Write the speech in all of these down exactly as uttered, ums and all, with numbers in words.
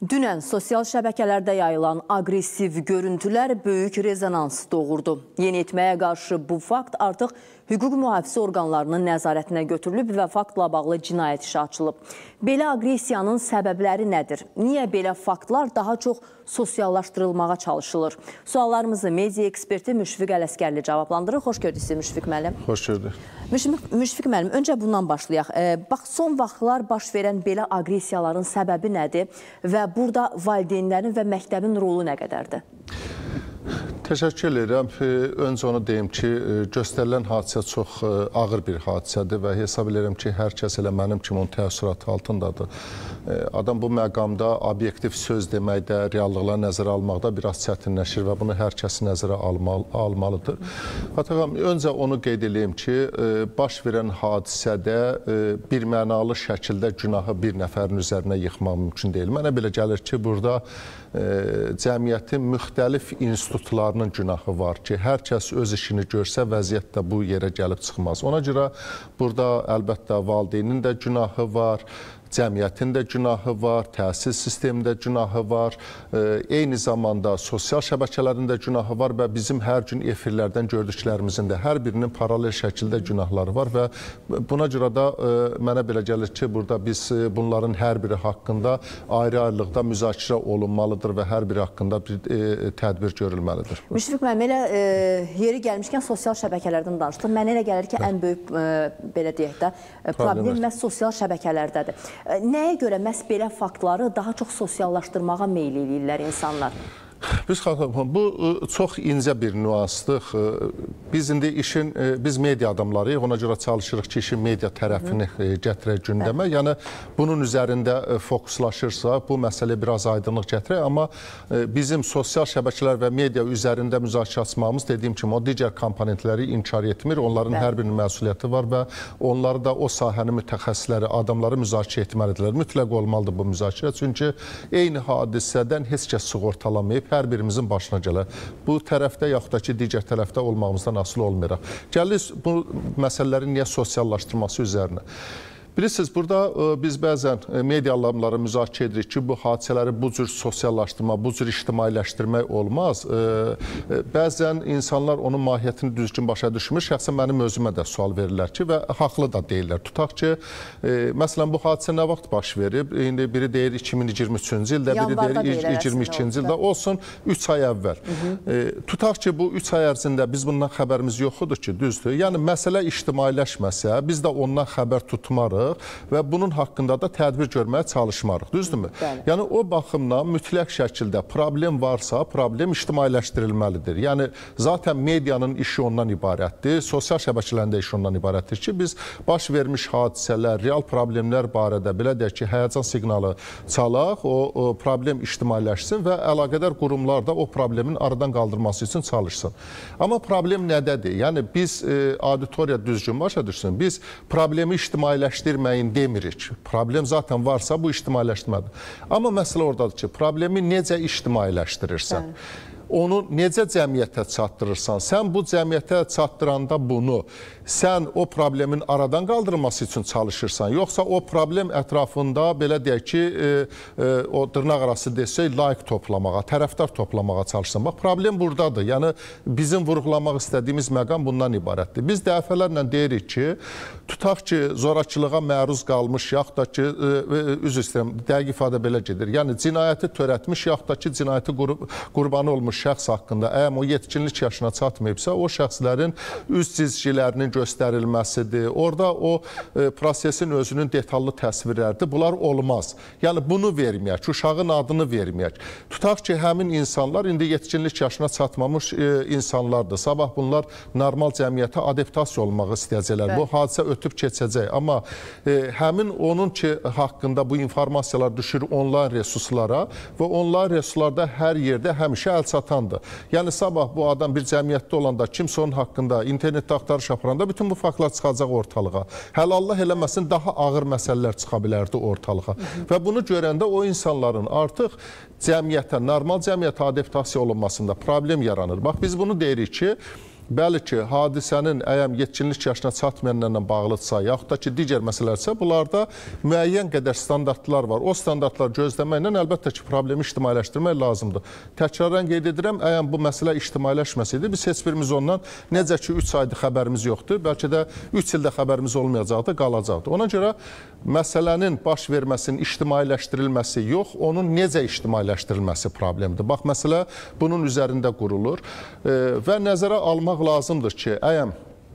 Dünən sosial şəbəkələrdə yayılan aqressiv görüntülər böyük rezonans doğurdu. Yeniyetməyə qarşı bu fakt artıq hüquq mühafizə orqanlarının nəzarətinə götürülüb və faktla bağlı cinayət işi açılıb. Belə aqressiyanın səbəbləri nədir? Niyə belə faktlar daha çox sosiallaşdırılmağa çalışılır? Suallarımızı media eksperti Müşfiq Ələskərli cavablandırır. Xoş gördük sizi Müşfiq müəllim. Xoş gördük. Müşfiq müəllim, öncə bundan başlayaq. Bax, son vaxtlar baş verən belə aqressiyaların səbəbi nədir və burada valideynlərin və məktəbin rolu nə qədərdir? Təşəkkür edirəm. Öncə onu deyim ki, göstərilən hadisə çox ağır bir hadisədir və hesab edirəm ki, hər kəs elə mənim kimi onun təəssüratı altındadır. Adam bu məqamda obyektiv söz deməkdə, reallıqları nəzərə almaqda biraz çətinləşir və bunu hər kəs nəzərə almalıdır. Hataqam, öncə onu qeyd edeyim ki, baş verən hadisədə bir mənalı şəkildə günahı bir nəfərin üzərinə yıxmaq mümkün deyil. Mənə belə gəlir ki, burada cəmiyyətin müxtəlif institutlarının günahı var ki, hər kəs öz işini görsə, vəziyyət də bu yerə gəlib çıxmaz. Ona görə burada əlbəttə valideynin də günahı var, cəmiyyətin də günahı var, təhsil sistemində günahı var, eyni zamanda sosial şəbəkələrin də günahı var və bizim hər gün efirlərdən gördüklərimizin də hər birinin paralel şəkildə günahları var və buna görə də mənə belə gəlir ki, burada biz bunların hər biri haqqında ayrı-ayrılıqda müzakirə olunmalıdır və hər biri haqqında bir tədbir görülməlidir. Müşfiq müəllim, elə yeri gəlmişkən sosial şəbəkələrdən danışdıq. Mənə elə gəlir ki, ən böyük, belə deyək də, problem məhz sosial şəbəkələrdədir. Nəyə görə məhz belə faktları daha çox sosiallaşdırmağa meyl edirlər insanlar? Biz bu çox incə bir nüansdır. Biz indi işin, biz media adamlarıyıq, ona görə çalışırıq ki, işin media tərəfini gətirək gündəmə. Yəni, bunun üzərində fokuslaşırsa, bu məsələ biraz aydınlıq gətirək. Amma bizim sosial şəbəkələr və media üzərində müzakirə açmağımız, dediyim kimi, o digər komponentləri inkar etmir. Onların hər birinin məsuliyyəti var və onları da o sahənin mütəxəssisləri, adamları müzakirə etməlidirlər. Mütləq olmalıdır bu müzakirə. Çünki eyni hadisədən heç kəs sığortalamayıb, hər birimizin başına gələr. Bu tərəfdə yaxud da ki, digər tərəfdə olmağımızdan asılı olmayaraq. Gəlir bu məsələlərin niyə sosiallaşdırması üzərinə. Bilirsiniz, burada biz bəzən media alanları müzakirə edirik ki, bu hadisələri bu cür sosiallaşdırma, bu cür ictimailəşdirmək olmaz. Bəzən insanlar onun mahiyyətini düzgün başa düşmür. Şəxsən mənim özümə də sual verirlər ki, və haqlı da deyirlər. Tutaq ki, məsələn, bu hadisə nə vaxt baş verib? İndi biri deyir iki min iyirmi üçüncü ildə, biri deyir iyirmi ikinci ildə, olsun üç ay əvvəl. Tutaq ki, bu üç ay ərzində biz bundan xəbərimiz yoxudur ki, düzdür. Yəni, məsələ ictimailəşməsə, biz də ondan xəbər tutmarıq və bunun haqqında da tədbir görməyə çalışmarıq, düzdürmü? Bəli. Yəni, o baxımdan mütləq şəkildə problem varsa, problem ictimailəşdirilməlidir. Yəni, zaten medianın işi ondan ibarətdir, sosial şəbəkələrində işi ondan ibarətdir ki, biz baş vermiş hadisələr, real problemlər barədə, belə deyək ki, həyəcan siqnalı çalaq, o, o problem ictimailəşsin və əlaqədar qurumlar da o problemin aradan qaldırması üçün çalışsın. Amma problem nədədir? Yəni, biz e, auditoriya düzgün başa düşsün, biz problemi ictimailəşdirməlidir demirik. Problem zaten varsa bu ictimailəşdirmədir. Amma məsələ oradadır ki, problemi necə ictimailəşdirirsən? Bəli. Onu necə cəmiyyətə çatdırırsan? Sən bu cəmiyyətə çatdıranda bunu, sən o problemin aradan qaldırılması üçün çalışırsan, yoxsa o problem ətrafında, belə deyək ki, e, e, o dırnaq arası desək, layiq toplamağa, tərəfdar toplamağa çalışırsan. Bax, problem buradadır. Yəni, bizim vurğulamaq istədiyimiz məqam bundan ibarətdir. Biz dəfələrlə deyirik ki, tutaq ki, zorakılığa məruz qalmış, yaxud da ki, e, üzr istəyirəm, dəqiq ifadə belə gedir. Yəni, cinayəti törətmiş, yaxud da ki, cinayəti qurbanı olmuş şəxs haqqında, əgər o yetkinlik yaşına çatmayıbsa, o şəxslərin üz cizgilərinin göstərilməsidir. Orada o e, prosesin özünün detallı təsvirləridir. Bunlar olmaz. Yəni, bunu verməyək, uşağın adını verməyək. Tutaq ki, həmin insanlar indi yetkinlik yaşına çatmamış e, insanlardır. Sabah bunlar normal cəmiyyətə adaptasiya olmaq istəyəcəklər. Bu hadisə ötüb keçəcək. Amma e, həmin onun ki, haqqında bu informasiyalar düşür onlayn resurslara və onlayn resurslarda hər yerdə həmişə əl çatan insandır. Yəni sabah bu adam bir cəmiyyətdə olanda, kimsə onun haqqında internetdə axtarış aparanda bütün bu faktlar çıxacaq ortalığa. Hələ Allah eləməsin, daha ağır məsələlər çıxa bilərdi ortalığa. Və bunu görəndə o insanların artıq cəmiyyətə, normal cəmiyyətə adaptasiya olunmasında problem yaranır. Bax, biz bunu deyirik ki, bəli ki, hadisənin əyəm yetkinlik yaşına çatmayanlarla bağlıdsa, yaxud da ki, digər məsələlərsə, bunlarda müəyyən qədər standartlar var. O standartlar gözləməklə əlbəttə ki, problemi ictimailəşdirmək lazımdır. Təkrarən qeyd edirəm, əyəm bu məsələ ictimailəşməsəydi, biz heç birimiz ondan necə ki, üç aydır xəbərimiz yoxdur, bəlkə də üç ildə xəbərimiz olmayacaqdı, qalacaqdı. Ona görə məsələnin baş verməsinin ictimailəşdirilməsi yox, onun necə ictimailəşdirilməsi problemdir. Bax, məsələ bunun üzərində qurulur və nəzərə almaq lazımdır ki, əyəm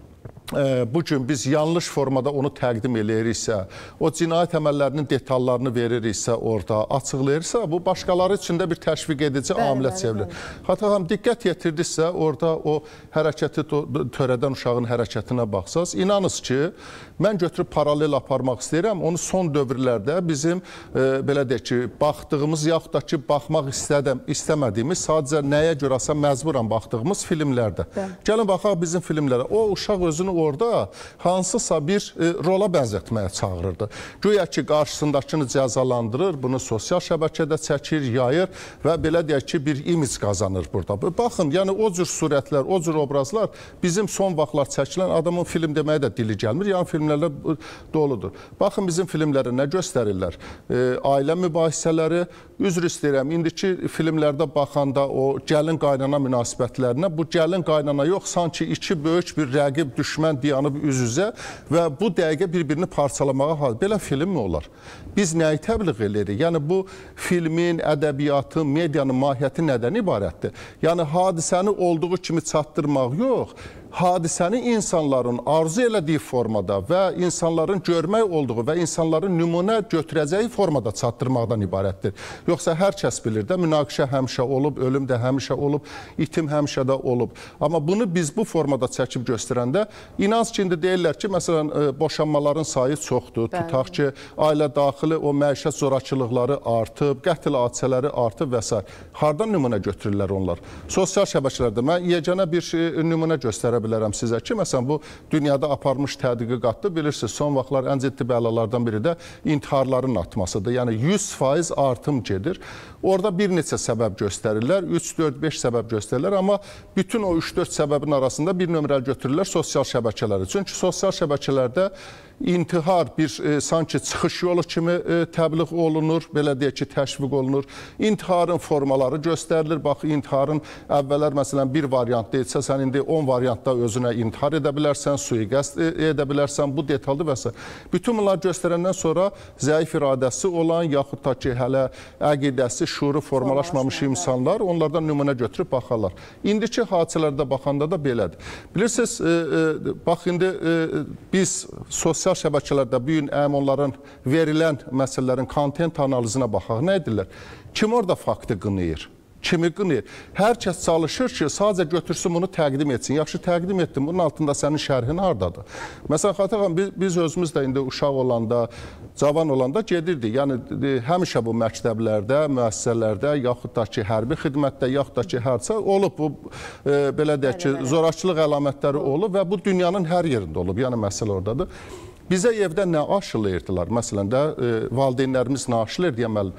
bugün biz yanlış formada onu təqdim eləyiriksə, o cinayət əməllərinin detallarını veririksə, orada açıqlayırsa, bu başqaları üçün də bir təşviq edici amilə çevrilir. Hatta xanım, diqqət yetirdiksə, orada o hərəkəti törədən uşağın hərəkətinə baxsaz, inanız ki, mən götürüb paralel aparmaq istəyirəm, onu son dövrlərdə bizim, belə deyək ki, baxdığımız, yaxud da ki, baxmaq istəmədiyimiz, sadəcə nəyə görəsə məcburan baxdığımız filmlərdə. Gəlin, baxaq bizim filmlərə. O uşaq özünü orada hansısa bir e, rola bənzətməyə çağırırdı. Güya ki, qarşısındakını cəzalandırır, bunu sosial şəbəkədə çəkir, yayır və belə deyək ki, bir imic qazanır burada. Baxın, yəni o cür surətlər, o cür obrazlar bizim son vaxtlar çəkilən adamın film deməyə də dili gəlmir, yəni filmlərlə doludur. Baxın, bizim filmlərə nə göstərirlər? E, ailə mübahisələri, üzr istəyirəm, indiki filmlərdə baxanda o gəlin qaynana münasibətlərinə, bu gəlin qaynana yox, sanki iki böyük bir rəqib düşmən dayanıb üz-üzə və bu dəqiqə bir-birini parçalamağa hal. Belə film mi olar? Biz nəyi təbliğ edirik? Yəni, bu filmin, ədəbiyyatın, medianın mahiyyəti nədən ibarətdir? Yəni, hadisəni olduğu kimi çatdırmaq yox, hadisəni insanların arzu elədiyi formada və insanların görmək olduğu və insanların nümunə götürəcəyi formada çatdırmaqdan ibarətdir. Yoxsa hər kəs bilir də, münaqişə həmişə olub, ölüm də həmişə olub, itim həmişə də olub. Amma bunu biz bu formada çəkib göstərəndə, inanc ki, indi deyirlər ki, məsələn, boşanmaların sayı çoxdur. Bəli. Tutaq ki, ailə daxili o məişət zorakılıqları artıb, qətl hadisələri artıb və s. Hardan nümunə götürürlər onlar? Sosial şəbəkələrdə mən yeganə bir şey, nümunə göstərə bilərəm sizə ki, məsələn, bu dünyada aparmış tədqiqatdır. Bilirsiniz, son vaxtlar ən ciddi bəlalardan biri də intiharların artmasıdır. Yəni, yüz faiz artım gedir. Orada bir neçə səbəb göstərirlər, üç, dörd, beş səbəb göstərirlər, amma bütün o üç, dörd səbəbin arasında bir nömrəli götürürlər sosial şəbəkələri. Çünki sosial şəbəkələrdə intihar bir e, sanki çıxış yolu kimi e, təbliğ olunur, belə deyək ki, təşviq olunur. İntiharın formaları göstərilir. Bax, intiharın əvvəllər, məsələn, bir variant deyilsə, sən indi on variantda özünə intihar edə bilərsən, suiqəst edə bilərsən, bu detaldır və s. Bütün bunlar göstərəndən sonra zəif iradəsi olan, yaxud da ki, hələ əqidəsi, şuuru formalaşmamış insanlar onlardan nümunə götürüb baxarlar. İndiki hadisələrdə baxanda da belədir. Bilirsiniz, e, e, bax, indi e, biz sosial sosial şəbəkələrdə bu gün əm onların verilən məsələlərin kontent analizinə baxaq. Nə edirlər? Kim orada faktı qınayır? Kimi qınayır? Hər kəs çalışır ki, sadəcə götürsün bunu təqdim etsin. Yaxşı, təqdim etdim. Bunun altında sənin şərhin hardadır? Məsələn, Xatəxan, biz, biz özümüz də indi uşaq olanda, cavan olanda gedirdik. Yəni, həmişə bu məktəblərdə, müəssisələrdə, yaxud da ki, hərbi xidmətdə, yaxud da ki, hərsə olub. Bu, e, belə deyək ki, zorakılıq əlamətləri olub və bu dünyanın hər yerində olub. Yəni, məsələ oradadır. Bizə evdə nə aşılayırdılar? Məsələn də, e, valideynlərimiz nə aşılayır deyəməli?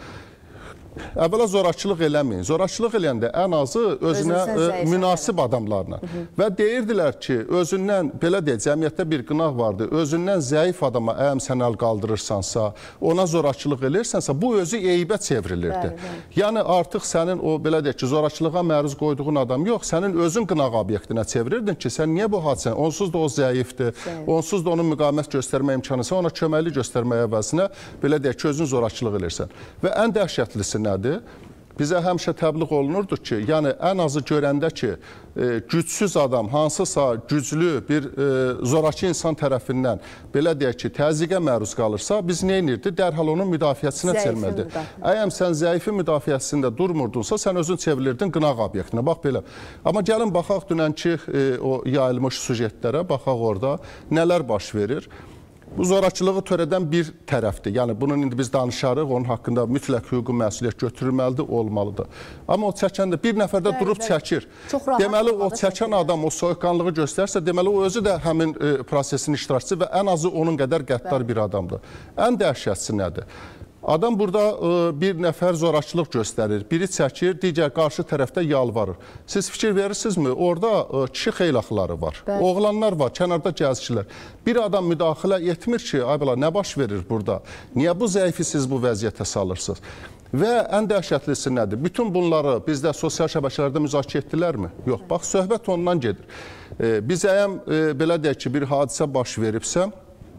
Əvvəla zorakılıq eləməyin. Zorakılıq eləyəndə ən azı özünə e, münasib adamlarla. Hı -hı. Və deyirdilər ki, özündən, belə deyək, cəmiyyətdə bir qınaq vardı, özündən zəif adama əyəm sən əl qaldırırsansa, ona zorakılıq eləyirsənsə, bu özü eybə çevrilirdi. Bəli, bəli. Yəni, artıq sənin o, belə deyək ki, zorakılığa məruz qoyduğun adam yox, sənin özün qınaq obyektinə çevirirdin ki, sən niyə bu hadisən? Onsuz da o zəifdir, Zəif. onsuz da onun müqamət göstərmə imkanı, ona köməkli göstərməyə əvəzinə, belə deyək ki, özün zorakılıq eləyirsən. Və ən dəhşətlisi nədir? Bizə həmişə təbliğ olunurdu ki, yəni ən azı görəndə ki, e, gücsüz adam, hansısa güclü bir e, zoraki insan tərəfindən, belə deyək ki, təzyiqə məruz qalırsa, biz nə edirdi? Dərhal onun müdafiəsinə çevrilməlidir. Əgər sən zəifin müdafiəsində durmurdunsa, sən özün çevrirdin qınaq obyektinə. Bax belə. Amma gəlin baxaq dünənki e, o yayılmış sujetlərə, baxaq orada nələr baş verir. Bu zorakılığı törədən bir tərəfdir. Yəni, bunun indi biz danışarıq, onun haqqında mütləq hüquqi məsuliyyət götürülməlidir, olmalıdır. Amma o çəkəndə bir nəfər də durub çəkir. Deməli, o çəkən adam o soyuqqanlığı göstərsə, deməli, o özü də həmin e, prosesin iştirakçısı və ən azı onun qədər qəddar bir adamdır. Ən dəhşətçisi nədir? Adam burada bir nəfər zorakılıq göstərir, biri çəkir, digər qarşı tərəfdə yalvarır. Siz fikir verirsinizmi? Orada kişi xeylaxları var, Bəli. oğlanlar var, kənarda gəzişirlər. Bir adam müdaxilə etmir ki, ay bala, nə baş verir burada? Niyə bu zəifi siz bu vəziyyətə salırsınız? Və ən dəhşətlisi nədir? Bütün bunları bizdə sosial şəbəkələrdə müzakirə etdilərmi? Yox, bax, söhbət ondan gedir. Biz əyəm, belə deyək ki, bir hadisə baş veribsə,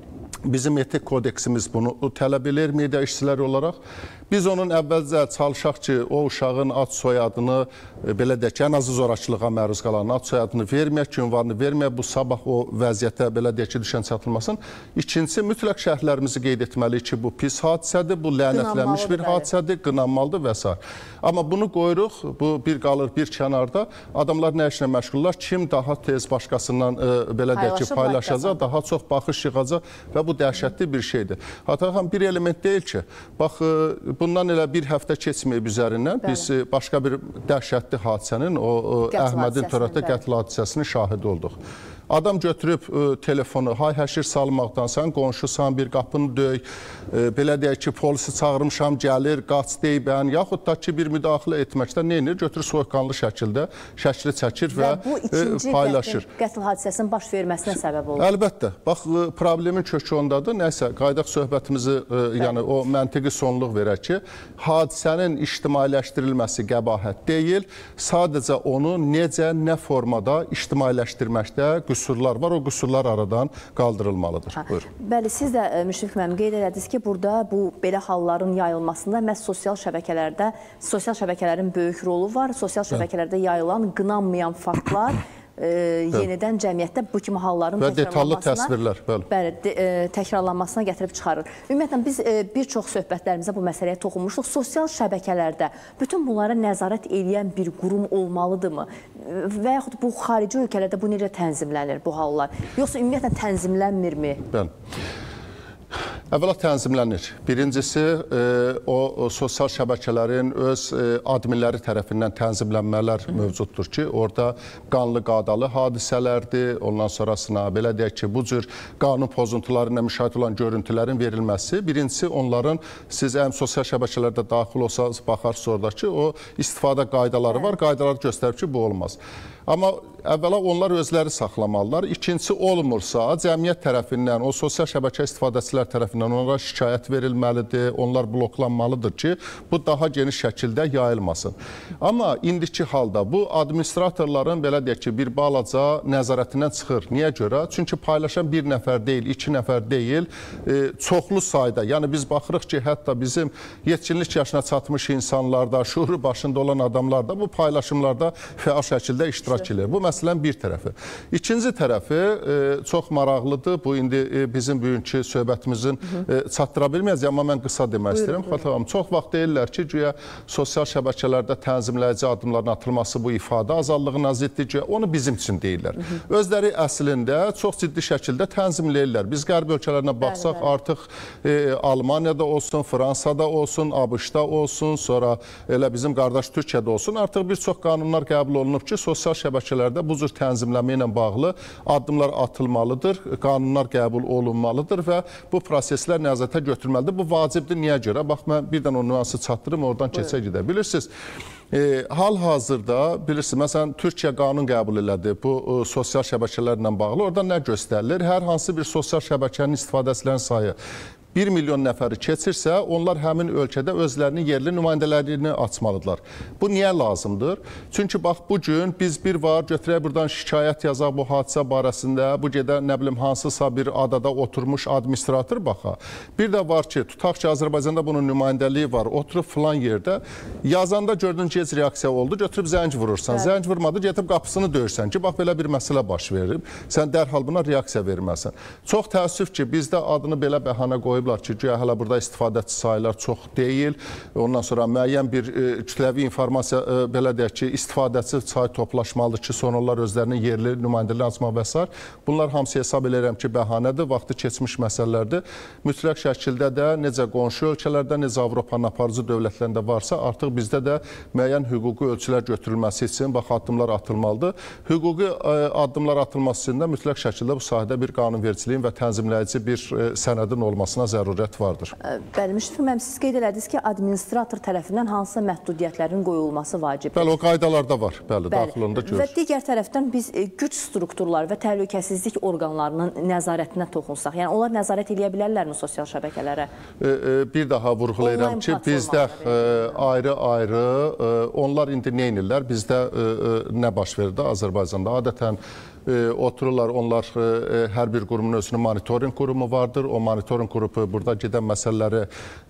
bizim etik kodeksimiz bunu tələb edir media işçiləri olaraq. Biz onun əvvəlcə çalışaq ki, o uşağın ad soyadını, belə deyək ki, ən azı zorakılığa məruz qalan ad soyadını verməyək, ünvanını verməyək, bu sabah o vəziyyətə, belə deyək ki, düşən çatılmasın. İkincisi, mütləq şərhlərimizi qeyd etməliyik ki, bu pis hadisədir, bu lənətlənmiş bir hadisədir, qınanmalıdır və s. Amma bunu qoyuruq, bu bir qalır bir kənarda, adamlar nə işlə məşğullar, kim daha tez başqasından, belə deyək ki, paylaşacaq, daha çox baxış yığacaq və bu dəhşətli bir şeydir. Ataxan bir element deyil ki, bax, bundan elə bir həftə keçməyib üzərindən biz başqa bir dəhşətli hadisənin, o Əhmədin Törətdə qətl hadisəsinin şahidi olduq. Adam götürüb e, telefonu, hay-həşir salmaqdan, sən qonşusan, bir qapını döy, e, belə deyək ki, polisi çağırmışam, gəlir, qaç deyibən, yaxud da ki, bir müdaxilə etməkdən neyinir? Götürür soyuqqanlı şəkildə şəkli çəkir və, və bu ikinci e, paylaşır. Qətl, qətl hadisəsinin baş verməsinə səbəb olur. Əlbəttə. Bax, problemin kökü ondadır. Nəysə, qaydaq söhbətimizi, e, yəni o məntiqi sonluq verək ki, hadisənin ictimailəşdirilməsi qəbahət deyil, sadəcə onu necə, nə formada ictimailəşdirməkdə qüsurlar var, o qüsurlar aradan qaldırılmalıdır. Ha. Buyurun. Bəli, siz də Müşfiq müəllim qeyd elədiniz ki, burada bu belə halların yayılmasında məhz sosial şəbəkələrdə, sosial şəbəkələrin böyük rolu var. Sosial şəbəkələrdə yayılan, qınanmayan faktlar e, yenidən cəmiyyətdə bu kimi halların və detallı təsvirlər, bəli. Bəli, de, e, təkrarlanmasına gətirib çıxarır. Ümumiyyətlə, biz e, bir çox söhbətlərimizdə bu məsələyə toxunmuşduq. Sosial şəbəkələrdə bütün bunlara nəzarət edən bir qurum olmalıdırmı? Və yaxud bu xarici ölkələrdə bu necə tənzimlənir bu hallar? Yoxsa ümumiyyətlə tənzimlənmirmi? Bəli. Əvvəla tənzimlənir. Birincisi, e, o, o sosial şəbəkələrin öz e, adminləri tərəfindən tənzimlənmələr Hı. mövcuddur ki, orada qanlı qadalı hadisələrdir. Ondan sonrasına, belə deyək ki, bu cür qanun pozuntularına müşahidə olan görüntülərin verilməsi. Birincisi, onların, siz əm sosial şəbəkələrdə daxil olsanız, baxarsınız orada ki, o istifadə qaydaları var. Qaydalar göstərib ki, bu olmaz. Amma əvvəla onlar özləri saxlamalılar. İkincisi, olmursa, cəmiyyət tərəfindən, o sosial şəbəkə istifadəçilər tərəfindən onlara şikayət verilməlidir, onlar bloklanmalıdır ki, bu daha geniş şəkildə yayılmasın. Amma indiki halda bu administratorların, belə deyək ki, bir balaca nəzarətindən çıxır. Niyə görə? Çünki paylaşan bir nəfər deyil, iki nəfər deyil, e, çoxlu sayda. Yəni, biz baxırıq ki, hətta bizim yetkinlik yaşına çatmış insanlarda, şuuru başında olan adamlarda bu paylaşımlarda fəal şəkildə iştirak edir. Bu məsələnin bir tərəfi. İkinci tərəfi e, çox maraqlıdır. Bu, indi e, bizim bugünkü söhbətimizin e, çatdıra bilməyəcək, amma mən qısa demək buyurun, istəyirəm. Xatırlam, çox vaxt deyirlər ki, güya sosial şəbəkələrdə tənzimləyici addımların atılması bu ifadə azadlığına ziddir, güya onu bizim üçün deyirlər. Hı -hı. Özləri əslində çox ciddi şəkildə tənzimləyirlər. Biz qərb ölkələrinə baxsaq, bəli, bəli. artıq e, Almaniyada olsun, Fransada olsun, ABŞ-da olsun, sonra elə bizim qardaş Türkiyədə olsun, artıq bir çox qanunlar qəbul olunub ki, sosial şəbəkələrdə bu cür tənzimləmə ilə bağlı addımlar atılmalıdır, qanunlar qəbul olunmalıdır və bu proseslər nəzarətə götürülməlidir. Bu vacibdir. Niyə görə? Bax, mən birdən o nüansı çatdırım, oradan keçə gedə. Bilirsiniz, e, hal-hazırda, bilirsiniz, məsələn, Türkiyə qanun qəbul elədi bu e, sosial şəbəkələrlə bağlı. Orada nə göstərilir? Hər hansı bir sosial şəbəkənin istifadəçilərin sayı bir milyon nəfəri keçirsə, onlar həmin ölkədə özlərinin yerli nümayəndələrini açmalıdırlar. Bu niyə lazımdır? Çünki bax, bugün biz bir var, götürək buradan şikayət yazaq bu hadisə barəsində, bu gedə, nə bilim, hansısa bir adada oturmuş administrator baxa. Bir də var ki, tutaq ki, Azərbaycanda bunun nümayəndəliyi var, oturub filan yerdə, yazanda gördün gec reaksiya oldu, götürüb zəng vurursan, bəli, zəng vurmadı, getirib qapısını döyürsən ki, bax, belə bir məsələ baş verib, sən dərhal buna reaksiya verməsən. Çox təəssüf ki, bizdə adını belə bəhanə qoyub ki, güya hələ burada istifadəçi sayılar çox deyil. Ondan sonra müəyyən bir e, kütləvi informasiya, e, belə deyək ki, istifadəçi sayı toplaşmalıdır ki, sonra onlar özlərinin yerli nümayəndəliyi açmaq və s. Bunlar hamısı hesab edirəm ki, bəhanədir, vaxtı keçmiş məsələlərdir. Mütləq şəkildə də necə qonşu ölkələrdə, necə Avropanın aparıcı dövlətlərində varsa, artıq bizdə də müəyyən hüquqi ölçülər götürülməsi üçün bax, addımlar atılmalıdır. Hüquqi e, addımlar atılması üçün də mütləq şəkildə bu sahədə bir qanunvericiliyin və tənzimləyici bir e, sənədin olmasına zərurət vardır. Bəli, Müşfiq müəllim, siz qeyd elədiniz ki, administrator tərəfindən hansı məhdudiyyətlərin qoyulması vacibdir? Bəli, o qaydalarda var, bəli, daxilində görür. Və digər tərəfdən biz güc strukturları və təhlükəsizlik orqanlarının nəzarətinə toxunsaq, yəni onlar nəzarət edə bilərlərmi sosial şəbəkələrə? Bir daha vurğulayıram ki, bizdə ayrı-ayrı, onlar indi nə edirlər? Bizdə nə baş verdi Azərbaycanda? Adətən otururlar, onlar hər bir qurumun özünün monitoring qurumu vardır. O monitoring qrupu burada gedən məsələləri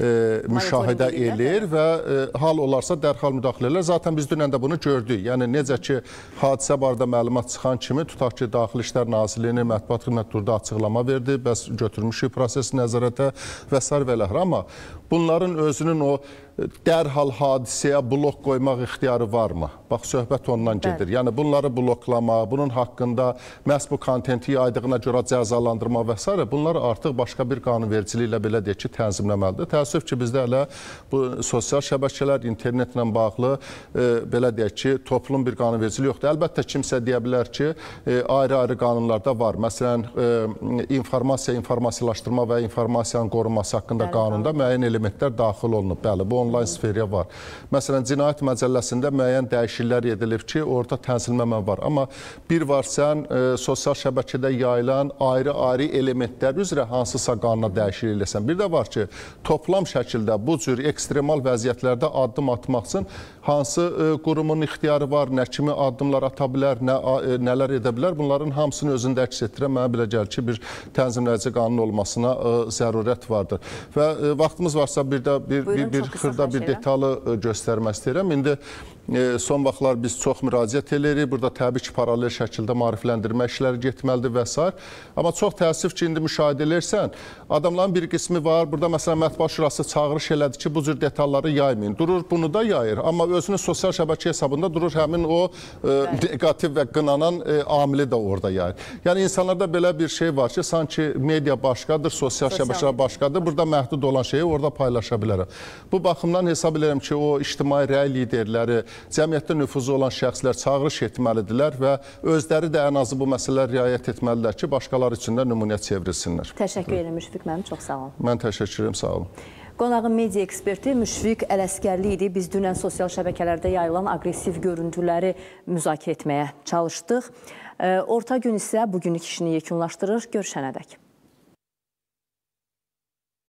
müşahidə edir və hal olarsa dərhal müdaxilə edirlər. Zaten biz dünən də bunu gördük. Yəni necə ki, hadisə barədə məlumat çıxan kimi, tutaq ki, Daxili İşlər Nazirliyinin mətbuat xidmətində açıqlama verdi, bəs götürmüşük prosesi nəzarətə və s. və l. Amma bunların özünün o dərhal hadisəyə blok qoymaq ixtiyarı varmı? Bax, söhbət ondan gedir. Yəni bunları bloklama, bunun haqqında məhz bu kontenti yaydığına görə cəzalandırma və s. bunlar artıq başqa bir qanunvericiliklə belə deyək ki, tənzimləməlidir. Təəssüf ki, bizdə hələ bu sosial şəbəkələr, internetlə bağlı belə deyək ki, toplum bir qanunvericilik yoxdur. Əlbəttə kimsə deyə bilər ki, ayrı-ayrı qanunlarda var. Məsələn, informasiya, informasiyalaşdırma və informasiyanın qorunması haqqında qanunda müəyyən elementlər daxil olunub. Bəli, bu onlayn sferiyə var. Məsələn, cinayət məcəlləsində müəyyən dəyişikliklər edilib ki, orada tənzimləmə var. Amma bir var sən e, sosial şəbəkədə yayılan ayrı-ayrı elementlər üzrə hansısa qanuna dəyişiklik eləsən. Bir də var ki, toplam şəkildə bu cür ekstremal vəziyyətlərdə addım atmaq üçün hansı e, qurumun ixtiyarı var, nə kimi addımlar ata bilər, nə, e, nələr edə bilər. Bunların hamısını özündə əks etdirən mənə belə gəlir ki, bir tənzimləyici qanun olmasına e, zərurət vardır. Və e, vaxtımız varsa bir də bir, Buyurun, bir, bir xırda bir detalı e, göstərmək istəyirəm. İndi e, son vaxtlar biz çox müraciət edirik. Burada təbii ki, paralel şəkildə maarifləndirmə işləri getməlidir və s. Amma çox təəssüf ki, indi müşahidə edirsən, adamların bir qismi var. Burada məsələn Mətbuat Şurası çağırış elədi ki, bu cür detalları yaymayın. Durur bunu da yayır. Amma özünün sosial şəbəkə hesabında durur həmin o e, negativ və qınanan e, amili də orada yayır. Yəni insanlarda belə bir şey var ki, sanki media başqadır, sosial, sosial şəbəkələr başqadır. Burada məhdud olan şeyi orada paylaşa bilərəm. Bu baxımdan hesab edirəm ki, o ictimai rəy liderləri, cəmiyyətdə nüfuzu olan şəxslər çağırış etməlidirlər və özləri də ən azı bu məsələlər riayət etməlidirlər ki, başqaları üçün də nümunə çevrilsinlər. Təşəkkür edirəm Müşfiq müəllim, çox sağ olun. Mən təşəkkür edirəm, sağ olun. Qonağın media eksperti Müşfiq Ələsgərli idi. Biz dünən sosial şəbəkələrdə yayılan aqressiv görüntüləri müzakirə etməyə çalışdıq. Orta gün isə bugünlük işini yekunlaşdırır. Görüşənədək.